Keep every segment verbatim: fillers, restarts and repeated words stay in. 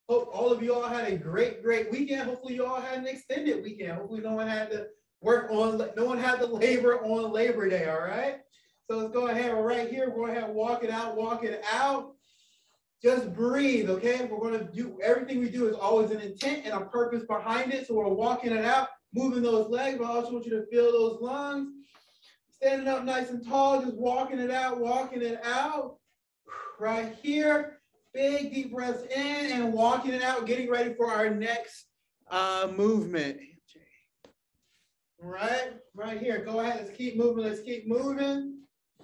Hope all of you all had a great, great weekend. Hopefully you all had an extended weekend. Hopefully no one had to work on, no one had to labor on Labor Day, all right? So let's go ahead, we're right here. We're going ahead and walk it out, walk it out. Just breathe, okay? We're going to do, everything we do is always an intent and a purpose behind it. So we're walking it out, moving those legs, but I also want you to feel those lungs. Standing up nice and tall, just walking it out, walking it out. Right here. Big deep breaths in and walking it out, getting ready for our next uh, movement. All right, right here. Go ahead. Let's keep moving. Let's keep moving.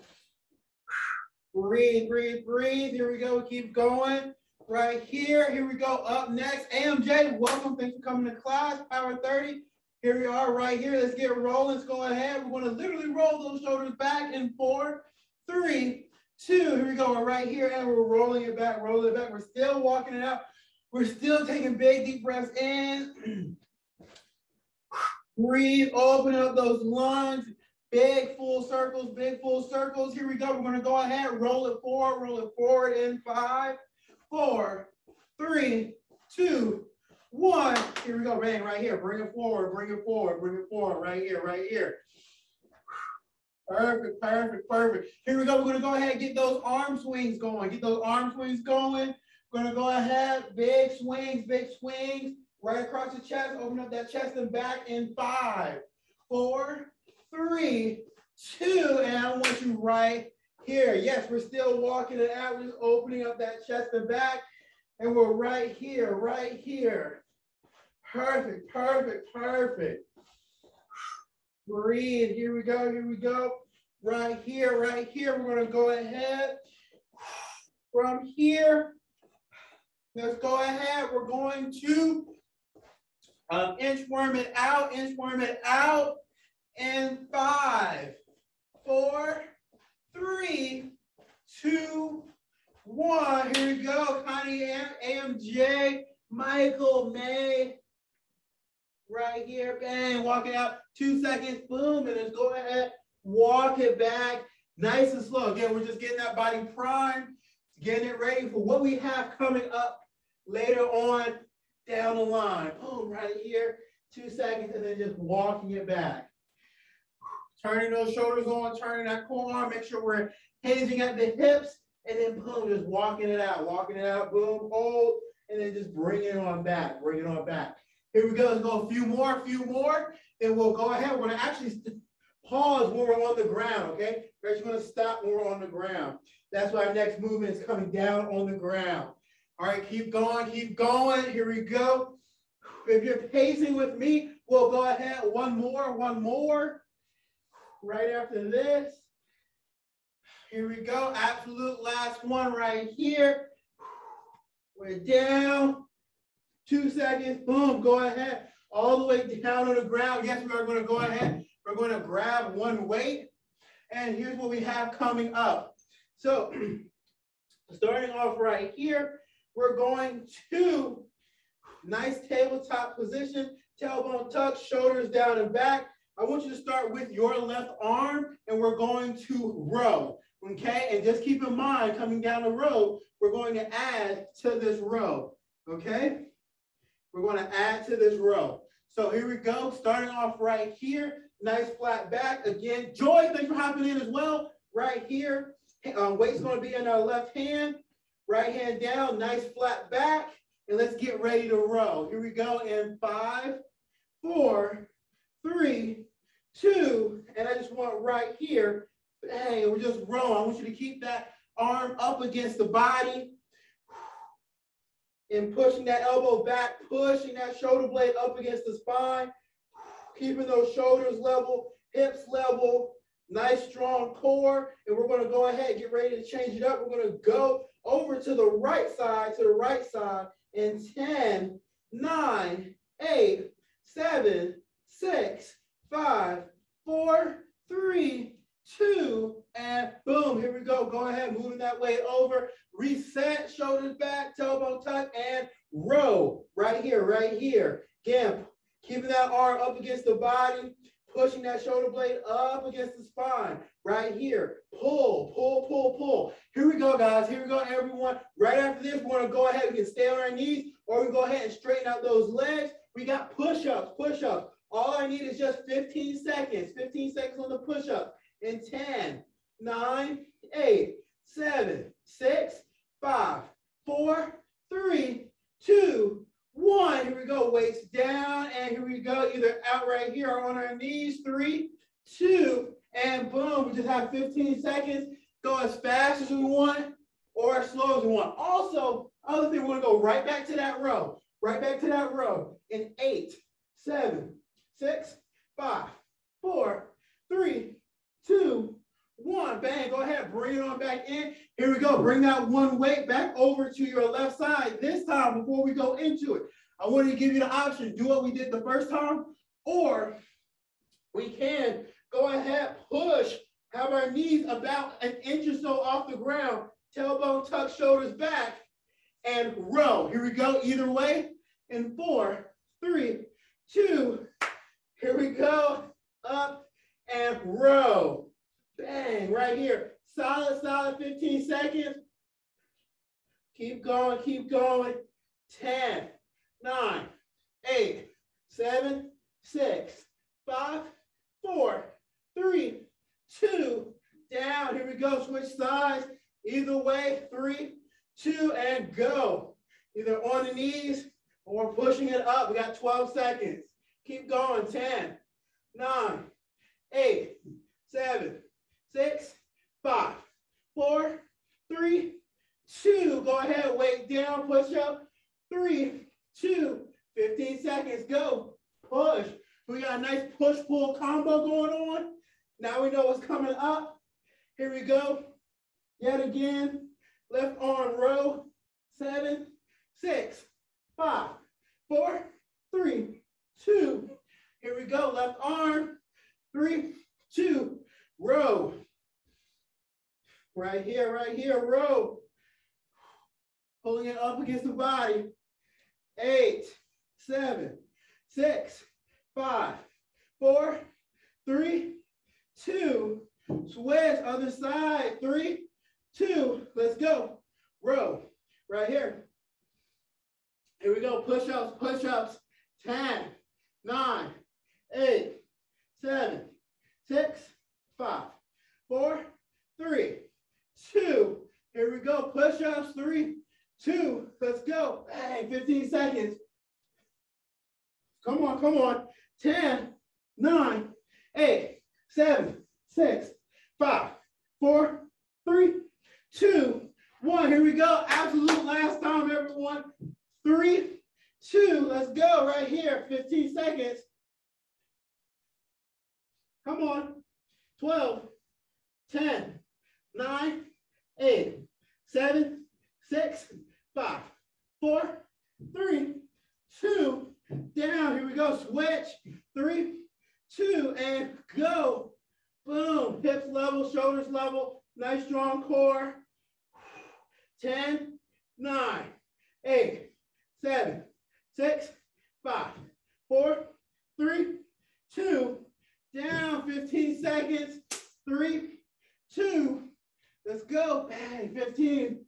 Breathe, breathe, breathe. Here we go. Keep going. Right here. Here we go. Up next. A M J, welcome. Thanks for coming to class. Power thirty. Here we are right here. Let's get rolling. Let's go ahead. We're going to literally roll those shoulders back in four, three, two. Here we go. We're right here and we're rolling it back, rolling it back. We're still walking it out. We're still taking big deep breaths in. Breathe, open up those lungs. Big full circles, big full circles. Here we go. We're going to go ahead, roll it forward, roll it forward in five, four, three, two, one. Here we go. Bang, right here. Bring it forward, bring it forward, bring it forward. Right here, right here. Perfect, perfect, perfect. Here we go. We're going to go ahead and get those arm swings going. Get those arm swings going. We're going to go ahead. Big swings, big swings. Right across the chest. Open up that chest and back in five, four, three, two. And I want you right here. Yes, we're still walking it out. We're just opening up that chest and back. And we're right here, right here. Perfect, perfect, perfect. Breathe. Here we go. Here we go. Right here, right here. We're going to go ahead. From here, let's go ahead. We're going to um, inchworm it out, inchworm it out. In five, four, three, two, one. Here we go. Connie, A M J, Michael, May. Right here, bang, walk it out, two seconds, boom, and then go ahead, walk it back, nice and slow. Again, we're just getting that body primed, getting it ready for what we have coming up later on down the line. Boom, right here, two seconds, and then just walking it back. Turning those shoulders on, turning that core arm, make sure we're hinging at the hips, and then boom, just walking it out, walking it out, boom, hold, and then just bring it on back, bring it on back. Here we go. Let's go a few more, a few more. Then we'll go ahead. We're going to actually pause when we're on the ground, okay? We're actually going to stop when we're on the ground. That's why our next movement is coming down on the ground. All right, keep going, keep going. Here we go. If you're pacing with me, we'll go ahead. One more, one more. Right after this. Here we go. Absolute last one right here. We're down. Two seconds, boom, go ahead, all the way down on the ground. Yes, we are going to go ahead. We're going to grab one weight. And here's what we have coming up. So starting off right here, we're going to nice tabletop position, tailbone tuck, shoulders down and back. I want you to start with your left arm, and we're going to row, okay? And just keep in mind, coming down the row, we're going to add to this row, okay? We're going to add to this row. So here we go, starting off right here. Nice flat back. Again, Joy, thanks for hopping in as well. Right here, um, weight's going to be in our left hand. Right hand down, nice flat back. And let's get ready to row. Here we go in five, four, three, two. And I just want right here, hey, we're just rowing. I want you to keep that arm up against the body. And pushing that elbow back, pushing that shoulder blade up against the spine, keeping those shoulders level, hips level, nice strong core. And we're going to go ahead and get ready to change it up. We're going to go over to the right side, to the right side in ten, nine, eight, seven, six, five, four, three, two, and boom, here we go. Go ahead, moving that weight over. Reset, shoulders back, tailbone tuck, and row. Right here, right here. Again, keeping that arm up against the body, pushing that shoulder blade up against the spine. Right here. Pull, pull, pull, pull. Here we go, guys. Here we go, everyone. Right after this, we're going to go ahead. We can stay on our knees. or we go ahead and straighten out those legs. We got push-ups, push-ups. All I need is just fifteen seconds, fifteen seconds on the push-up. In ten, nine, eight, seven, six, five, four, three, two, one. Here we go, weights down, and here we go, either out right here or on our knees. Three, two, and boom. We just have fifteen seconds. Go as fast as we want or as slow as we want. Also, other thing, we want to go right back to that row. Right back to that row. In eight, seven, six, five, four, three, two, one. Bang. Go ahead. Bring it on back in. Here we go. Bring that one weight back over to your left side. This time, before we go into it, I want to give you the option. Do what we did the first time, or we can go ahead, push, have our knees about an inch or so off the ground, tailbone tuck, shoulders back, and row. Here we go, either way. In four, three, two, here we go, up and row. Bang, right here. Solid, solid fifteen seconds. Keep going, keep going. ten, nine, eight, seven, six, five, four, three, two, down. Here we go. Switch sides. Either way. Three, two, and go. Either on the knees or pushing it up. We got twelve seconds. Keep going. ten, nine, eight, seven, six, five, four, three, two. Go ahead. Weight down. Push up. Three, two, fifteen seconds. Go. Push. We got a nice push-pull combo going on. Now we know what's coming up. Here we go. Yet again. Left arm row. Seven, six, five, four, three, two. Here we go. Left arm. Three, two. Row. Right here, right here. Row. Pulling it up against the body. Eight, seven, six, five, four, three, two. Switch, other side. Three, two. Let's go. Row. Right here. Here we go. Push-ups, push-ups. ten, nine, eight, seven, six, five, four, three, two. Here we go. Push-ups. Three, two. Let's go. Bang. fifteen seconds. Come on, come on. ten, nine, eight, seven, six, five, four, three, two, one. Here we go. Absolute last time, everyone. Three, two. Let's go right here. fifteen seconds. Come on. twelve, ten, nine, eight, seven, six, five, four, three, two, down. Here we go. Switch. Three, two, and go. Boom. Hips level, shoulders level. Nice strong core. ten, nine, eight, seven, six, five, four, three, two, down. fifteen seconds. Three, two. Let's go. Bang. fifteen.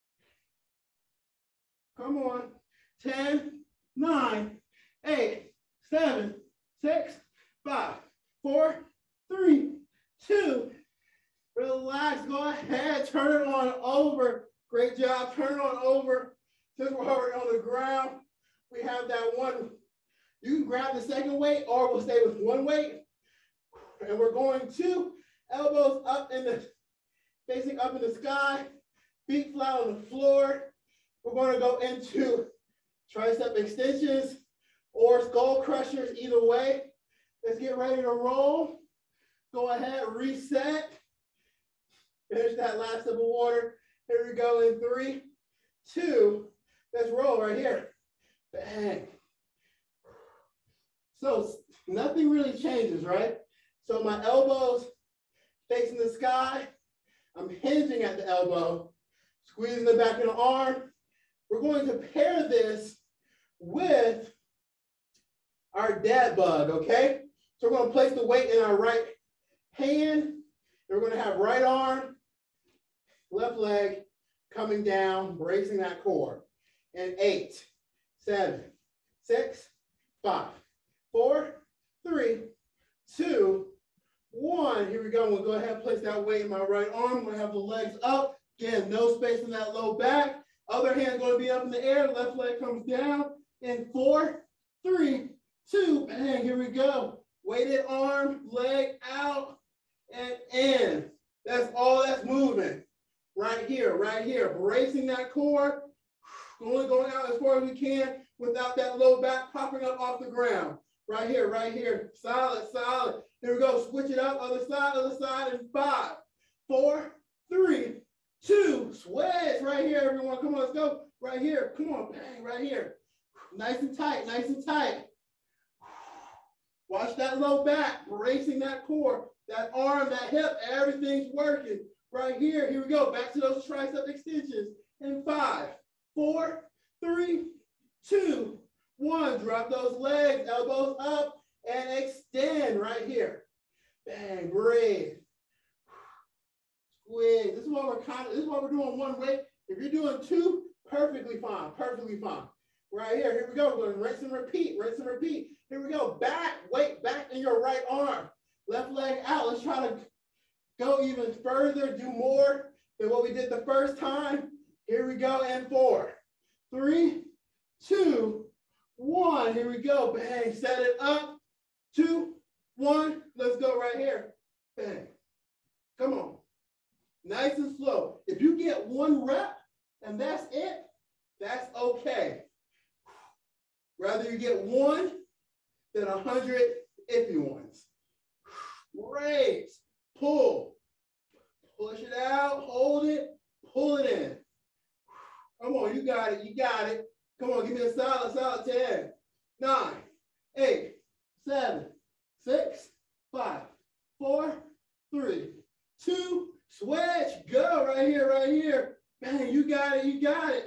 Come on. ten, nine, eight, seven, six, five, four, three, two. Relax. Go ahead. Turn it on over. Great job. Turn it on over. Since we're already on the ground, we have that one. You can grab the second weight, or we'll stay with one weight. And we're going to elbows up in the, facing up in the sky, feet flat on the floor. We're going to go into tricep extensions or skull crushers, either way. Let's get ready to roll. Go ahead, reset. Finish that last sip of water. Here we go in three, two. Let's roll right here. Bang. So nothing really changes, right? So my elbows facing the sky. I'm hinging at the elbow, squeezing the back of the arm. We're going to pair this with our dad bug, okay? So we're going to place the weight in our right hand. And we're going to have right arm, left leg coming down, bracing that core. And eight, seven, six, five, four, three, two, one. Here we go. We'll go ahead and place that weight in my right arm. I'm going to have the legs up. Again, no space in that low back. Other hand going to be up in the air. Left leg comes down. In four, three, two, bang. Here we go. Weighted arm, leg out, and in. That's all that's moving. Right here, right here. Bracing that core. Only going out as far as we can without that low back popping up off the ground. Right here, right here. Solid, solid. Here we go. Switch it up. Other side, other side. In five, four, three, two. Switch. Right here, everyone. Come on, let's go. Right here. Come on. Bang. Right here. Nice and tight. Nice and tight. Watch that low back. Bracing that core. That arm, that hip. Everything's working. Right here. Here we go. Back to those tricep extensions. In five, four, three, two, one. Drop those legs, elbows up, and extend right here. Bang, breathe. Squeeze. This is what we're kind of, this is what we're doing one way. If you're doing two, perfectly fine, perfectly fine. Right here, here we go. We're going to rinse and repeat, rinse and repeat. Here we go. Back, weight back in your right arm. Left leg out. Let's try to go even further, do more than what we did the first time. Here we go, and four, three, two, one. Here we go, bang, set it up, two, one. Let's go right here, bang. Come on, nice and slow. If you get one rep and that's it, that's okay. Rather you get one than a hundred iffy ones. Raise, pull, push it out, hold it, pull it in. Come on, you got it, you got it. Come on, give me a solid, solid ten, nine, eight, seven, six, five, four, three, two, switch, go right here, right here. Bang, you got it, you got it.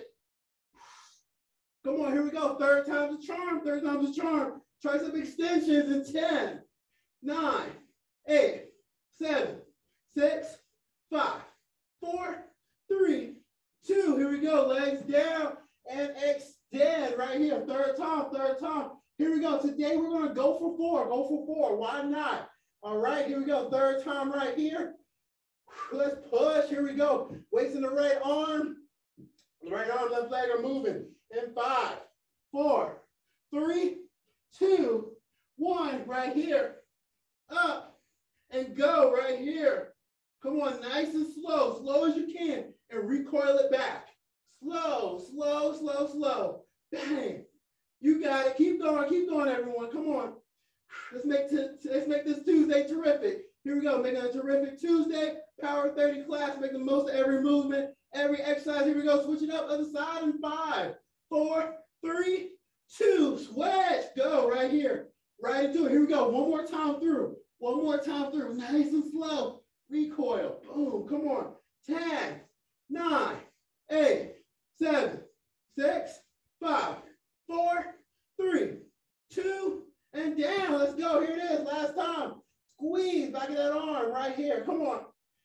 Come on, here we go. Third time's a charm, third time's a charm. Tricep extensions in ten, nine, eight, seven, six, five, four, three, two. Here we go. Legs down and extend right here. Third time, third time. Here we go. Today we're going to go for four. Go for four. Why not? All right. Here we go. Third time right here. Let's push. Here we go. Weights in the right arm. The right arm, left leg are moving. In five, four, three, two, one. Right here. Up and go right here. Come on. Nice and slow. Slow as you can. And recoil it back. Slow, slow, slow, slow. Bang. You got it. Keep going, keep going, everyone. Come on. Let's make, let's make this Tuesday terrific. Here we go. Making a terrific Tuesday. Power thirty class. Make the most of every movement, every exercise. Here we go. Switch it up. Other side in five, four, three, two. Switch. Go right here. Right into it. Here we go. One more time through. One more time through. Nice and slow. Recoil. Boom. Come on. ten. Nine, eight, seven, six, five, four, three, two, and down. Let's go. Here it is. Last time. Squeeze back of that arm right here. Come on.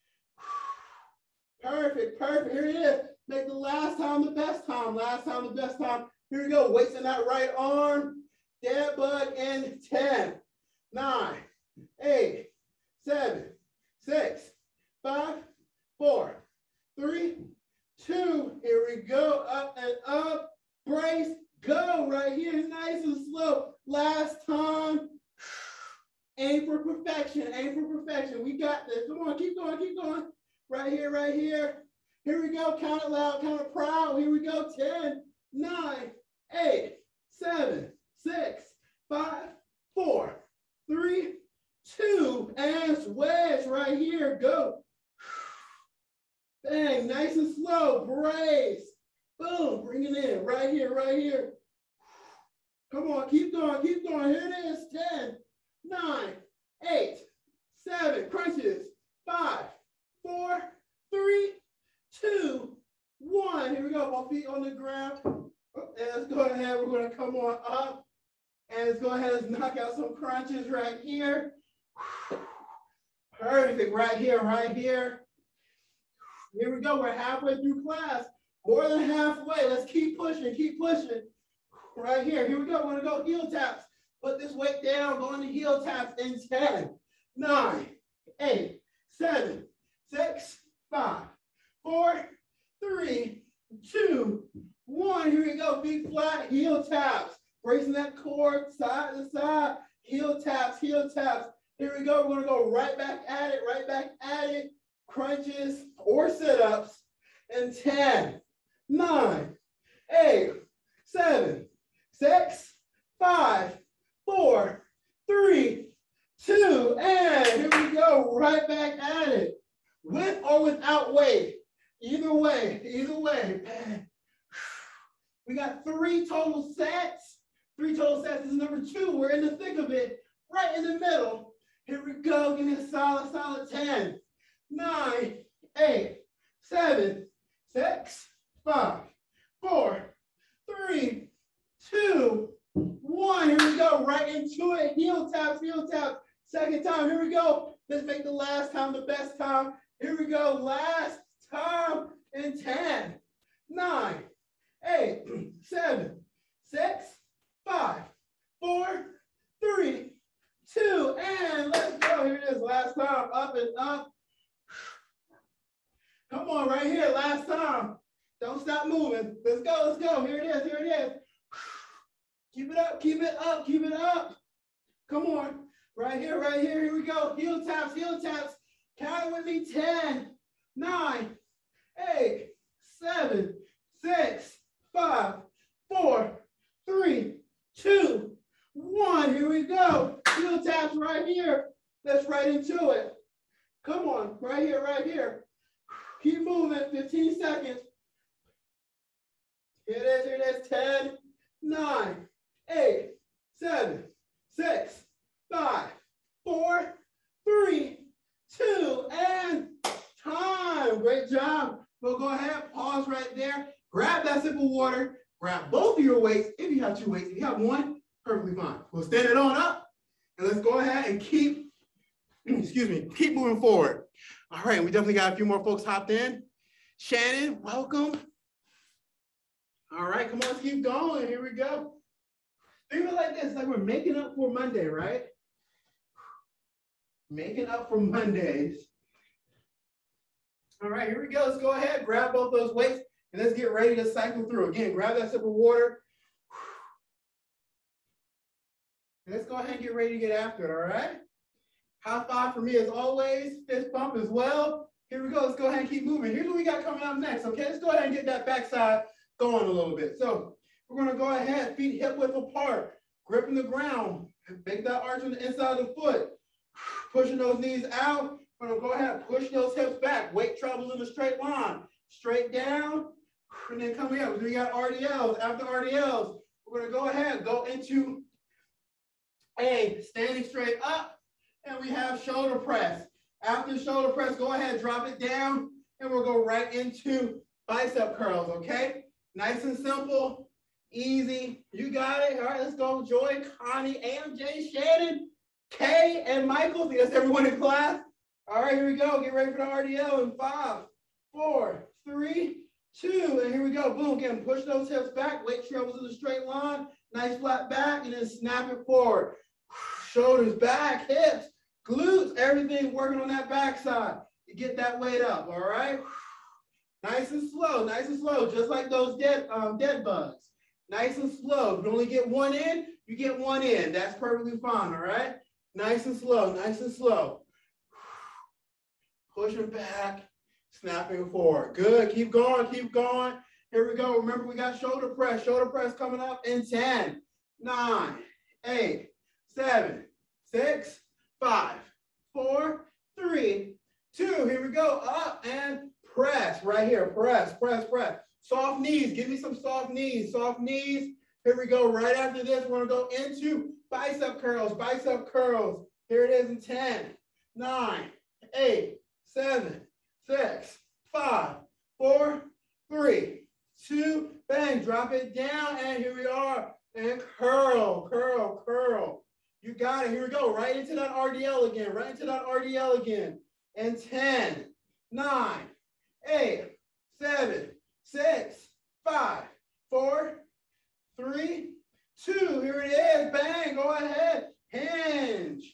Perfect, perfect. Here it is. Make the last time the best time. Last time the best time. Here we go. Weights in that right arm. Dead bug in ten, nine, eight, seven, six, five, four, three, two. Here we go. Up and up. Brace. Go right here. Nice and slow. Last time. Aim for perfection. Aim for perfection. We got this. Come on. Keep going. Keep going. Right here. Right here. Here we go. Count it loud. Count it proud. Here we go. ten, nine, eight, seven, six, five, four, three, two. And switch right here. Go. Bang, nice and slow, brace. Boom, bring it in, right here, right here. Come on, keep going, keep going. Here it is, ten, nine, eight, seven, crunches, five, four, three, two, one. Here we go, both feet on the ground. And let's go ahead, we're gonna come on up. And let's go ahead, let's knock out some crunches right here. Perfect, right here, right here. Here we go, we're halfway through class. More than halfway, let's keep pushing, keep pushing. Right here. Here we go. We're going to go heel taps. Put this weight down. Go into heel taps in ten, nine, eight, seven, six, five, four, three, two, one. Here we go. Feet flat. Heel taps. Bracing that core side to side. Heel taps. Heel taps. Here we go. We're going to go right back at it. Right back at it. Crunches or sit-ups in ten, nine, eight, seven, six, five, four, three, two, and here we go, right back at it. With or without weight. Either way, either way. We got three total sets. Three total sets. This is number two. We're in the thick of it, right in the middle. Here we go. Give me a solid, solid ten, nine, eight, seven, six, five, four, three, two, one. Here we go. Right into it. Heel taps, heel taps. Second time. Here we go. Let's make the last time the best time. Here we go. Last time in ten, nine, eight, seven, six, five, four, three, two, and let's go. Here it is. Last time. Up and up. Come on, right here. Last time. Don't stop moving. Let's go. Let's go. Here it is. Here it is. Keep it up. Keep it up. Keep it up. Come on. Right here. Right here. Here we go. Heel taps. Heel taps. Count it with me. ten, nine, eight, seven, six, five, four, three, two, one. Here we go. Heel taps right here. Let's right into it. Come on. Right here. Right here. Keep moving. fifteen seconds. Here it is. Here it is. ten, nine, eight, seven, six, five, four, three, two, and time. Great job. We'll go ahead. Pause right there. Grab that sip of water. Grab both of your weights. If you have two weights. If you have one, perfectly fine. We'll stand it on up. And let's go ahead and keep, excuse me, keep moving forward. All right, we definitely got a few more folks hopped in. Shannon, welcome. All right, come on, let's keep going. Here we go. Think of it like this, like we're making up for Monday, right? Making up for Mondays. All right, here we go. Let's go ahead, grab both those weights, and let's get ready to cycle through. Again, grab that sip of water. And let's go ahead and get ready to get after it, all right? High five for me as always. Fist bump as well. Here we go. Let's go ahead and keep moving. Here's what we got coming up next, okay? Let's go ahead and get that backside going a little bit. So we're going to go ahead, feet hip width apart, gripping the ground. Make that arch on the inside of the foot. Pushing those knees out. We're going to go ahead and push those hips back. Weight travels in a straight line. Straight down. And then coming up, we got R D Ls. After R D Ls, we're going to go ahead, go into a standing straight up. And we have shoulder press. After shoulder press, go ahead, drop it down, and we'll go right into bicep curls, okay? Nice and simple, easy. You got it. All right, let's go. Joy, Connie, A M J, Shannon, Kay, and Michael. I think that's everyone in class. All right, here we go. Get ready for the R D L in five, four, three, two, and here we go. Boom, again, push those hips back. Weight travels in a straight line. Nice flat back, and then snap it forward. Shoulders back, hips, glutes, everything working on that backside to get that weight up, all right? Nice and slow, nice and slow, just like those dead, um, dead bugs. Nice and slow. If you only get one in, you get one in. That's perfectly fine, all right? Nice and slow, nice and slow. Pushing back, snapping forward. Good, keep going, keep going. Here we go. Remember, we got shoulder press. Shoulder press coming up in ten, nine, eight, seven, six, five, four, three, two. Here we go. Up and press right here. Press, press, press. Soft knees. Give me some soft knees. Soft knees. Here we go. Right after this, we're going to go into bicep curls. Bicep curls. Here it is in ten, nine, eight, seven, six, five, four, three, two. Bang. Drop it down. And here we are. And curl, curl, curl. You got it. Here we go. Right into that R D L again. Right into that R D L again. And ten, nine, eight, seven, six, five, four, three, two. Here it is. Bang. Go ahead. Hinge.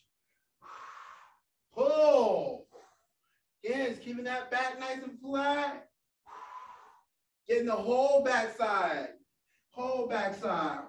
Pull. Again, just keeping that back nice and flat. Getting the whole backside. Whole backside.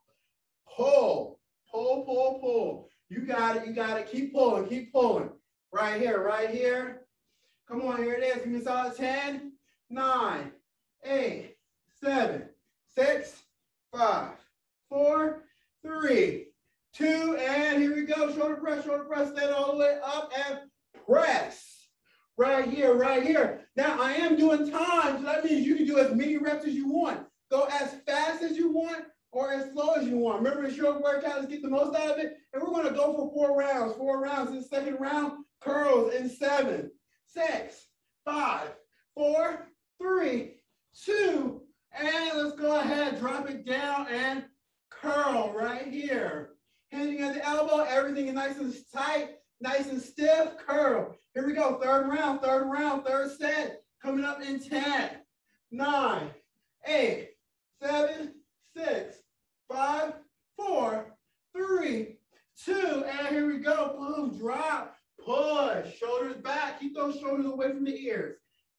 Pull. Pull, pull, pull. You got it. You got it. Keep pulling. Keep pulling. Right here. Right here. Come on. Here it is. Give me a solid ten, nine, eight, seven, six, five, four, three, two, and here we go. Shoulder press, shoulder press. Stand all the way up and press. Right here, right here. Now, I am doing time, so that means you can do as many reps as you want. Go as fast as you want or as slow as you want. Remember, it's your workout. Let's get the most out of it. And we're going to go for four rounds. Four rounds in the second round. Curls in seven, six, five, four, three, two, and let's go ahead. Drop it down and curl right here. Hinging at the elbow. Everything is nice and tight. Nice and stiff, curl. Here we go, third round, third round, third set. Coming up in ten, nine, eight, seven, six, five, four, three, two, and here we go. Boom, drop, push, shoulders back. Keep those shoulders away from the ears.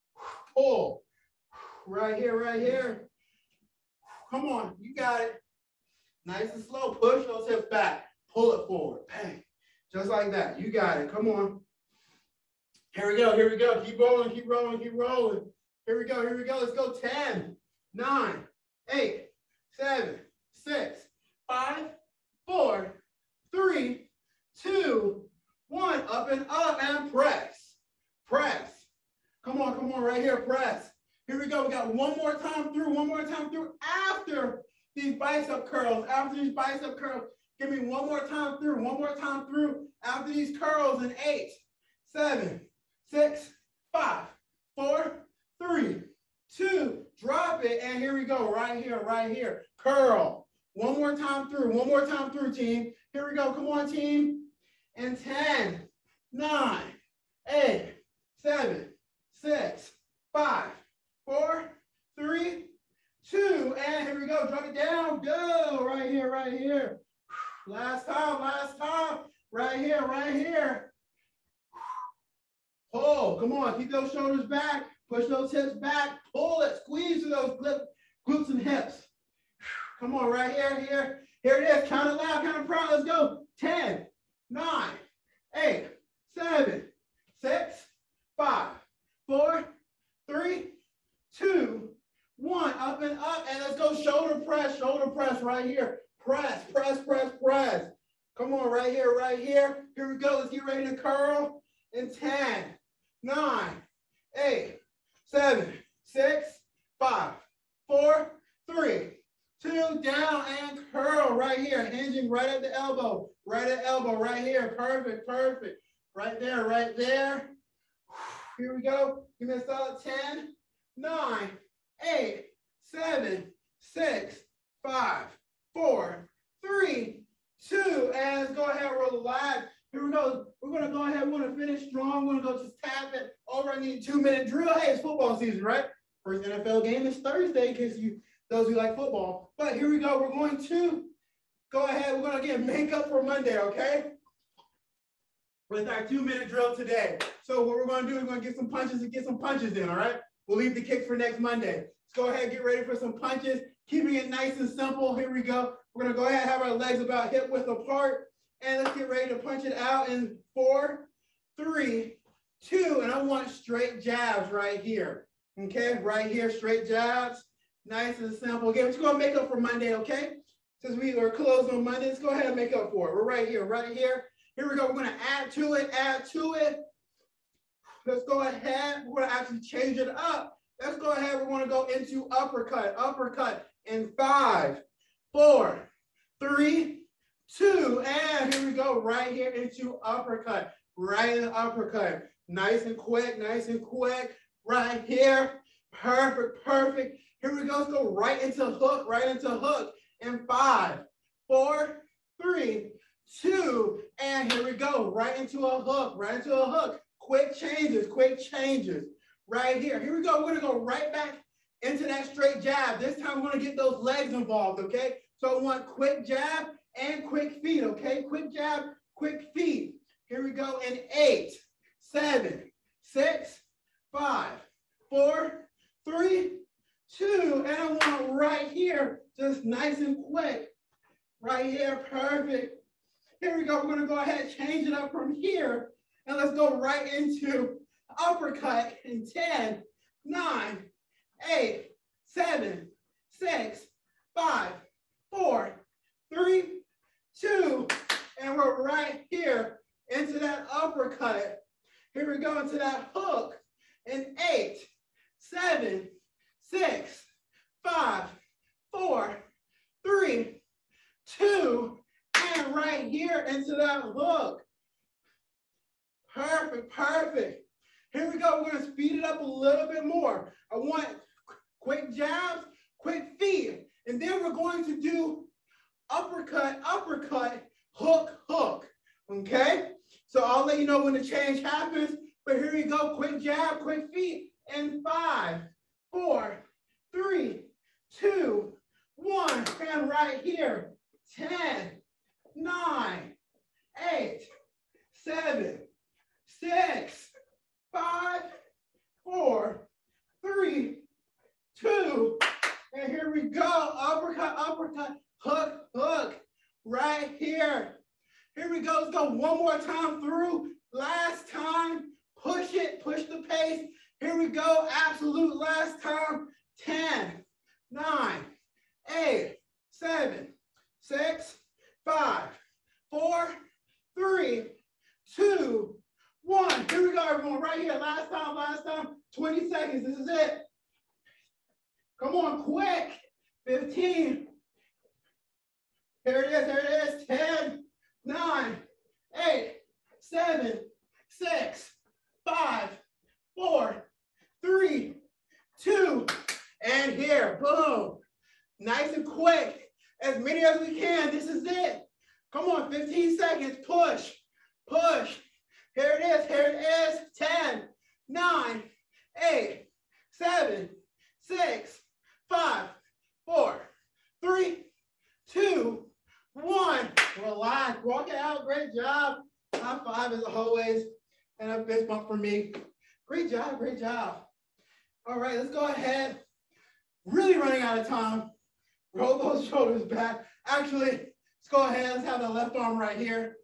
Pull, right here, right here. Come on, you got it. Nice and slow, push those hips back. Pull it forward, bang. Just like that. You got it. Come on. Here we go. Here we go. Keep rolling. Keep rolling. Keep rolling. Here we go. Here we go. Let's go. ten, nine, eight, seven, six, five, four, three, two, one. Up and up and press. Press. Come on. Come on. Right here. Press. Here we go. We got one more time through. One more time through after these bicep curls. After these bicep curls. Give me one more time through, one more time through after these curls in eight, seven, six, five, four, three, two, drop it, and here we go, right here, right here, curl. One more time through, one more time through, team. Here we go, come on, team. And ten, nine, eight, seven, six, five, four, three, two, and here we go, drop it down, go, right here, right here. Last time, last time. Right here, right here. Pull. Come on. Keep those shoulders back. Push those hips back. Pull it. Squeeze through those glutes and hips. Come on. Right here, here. Here it is. Count it loud. Count it proud. Let's go. ten, nine, eight, seven, six, five, four, three, two, one. Up and up. And let's go shoulder press. Shoulder press right here. Press, press, press, press. Come on, right here, right here. Here we go. Let's get ready to curl. In ten, nine, eight, seven, six, five, four, three, two, down and curl right here. Hinging right at the elbow. Right at elbow, right here. Perfect, perfect. Right there, right there. Here we go. Give me a solid ten, nine, eight, seven, six, five, four, three, two, and let's go ahead and relax. Here we go. We're going to go ahead. We're going to finish strong. We're going to go just tap it over. I need a two-minute drill. Hey, it's football season, right? First N F L game is Thursday, in case you, those who like football. But here we go. We're going to go ahead. We're going to get makeup for Monday, okay? With our two-minute drill today. So what we're going to do is we're going to get some punches and get some punches in, all right? We'll leave the kicks for next Monday. Let's go ahead and get ready for some punches. Keeping it nice and simple. Here we go. We're going to go ahead and have our legs about hip width apart. And let's get ready to punch it out in four, three, two. And I want straight jabs right here. Okay, right here, straight jabs. Nice and simple. Again, we're just going to make up for Monday, okay? Since we are closed on Monday, let's go ahead and make up for it. We're right here, right here. Here we go. We're going to add to it, add to it. Let's go ahead. We're going to actually change it up. Let's go ahead. We're going to go into uppercut, uppercut in five, four, three, two, and here we go. Right here into uppercut, right in the uppercut. Nice and quick, nice and quick. Right here. Perfect, perfect. Here we go. Let's go right into hook, right into hook in five, four, three, two, and here we go. Right into a hook, right into a hook. Quick changes, quick changes. Right here. Here we go. We're going to go right back into that straight jab. This time we're going to get those legs involved, okay? So I want quick jab and quick feet, okay? Quick jab, quick feet. Here we go in eight, seven, six, five, four, three, two, and I want right here, just nice and quick. Right here, perfect. Here we go, we're gonna go ahead and change it up from here, and let's go right into uppercut in ten, nine, eight, seven, six, five, four, three, two, and we're right here into that uppercut. Here we go into that hook in eight, seven, six, five, four, three, two, and right here into that hook. Perfect, perfect. Here we go. We're going to speed it up a little bit more. I want quick jabs, quick feet, and then we're going to do uppercut, uppercut, hook, hook. Okay? So I'll let you know when the change happens, but here we go. Quick jab, quick feet, and five, four, three, two, one, and right here, ten, nine, eight, seven, six, five, four, three, two, and here we go. Uppercut, uppercut, hook, hook, right here. Here we go. Let's go one more time through. Last time. Push it. Push the pace. Here we go. Absolute last time. ten, nine, eight, seven, six, five, four, three, two, one. Here we go, everyone. Right here. Last time. Last time. twenty seconds. This is it. Come on, quick. fifteen. Here it is. Here it is. ten, nine, eight, seven, six, five, four, three, two, and here, boom. Nice and quick. As many as we can. This is it. Come on, fifteen seconds. Push, push. Here it is. Here it is. ten, nine, eight, seven, six, five, four, three, two, one. Relax. Walk it out. Great job. High five as always. And a fist bump for me. Great job. Great job. All right, let's go ahead. Really running out of time. Roll those shoulders back. Actually, let's go ahead. Let's have the left arm right here.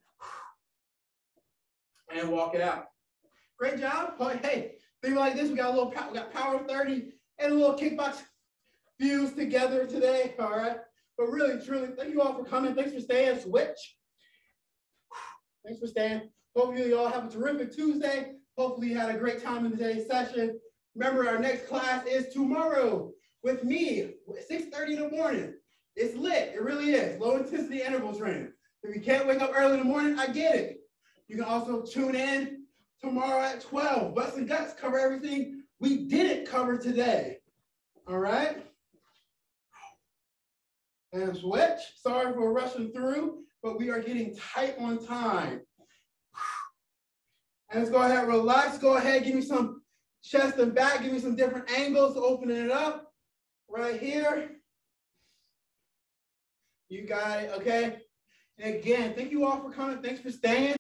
And walk it out. Great job. Oh, hey, think like this. We got a little we got power thirty and a little kickbox fused together today. All right. But really, truly, thank you all for coming. Thanks for staying. Switch. Thanks for staying. Hopefully you all have a terrific Tuesday. Hopefully you had a great time in today's session. Remember, our next class is tomorrow with me, six thirty in the morning. It's lit. It really is. Low intensity interval training. If you can't wake up early in the morning, I get it. You can also tune in tomorrow at twelve. Bust and guts, cover everything we didn't cover today. All right? And switch. Sorry for rushing through, but we are getting tight on time. And let's go ahead and relax. Go ahead, give me some chest and back. Give me some different angles, opening it up. Right here. You got it, okay? And again, thank you all for coming. Thanks for staying.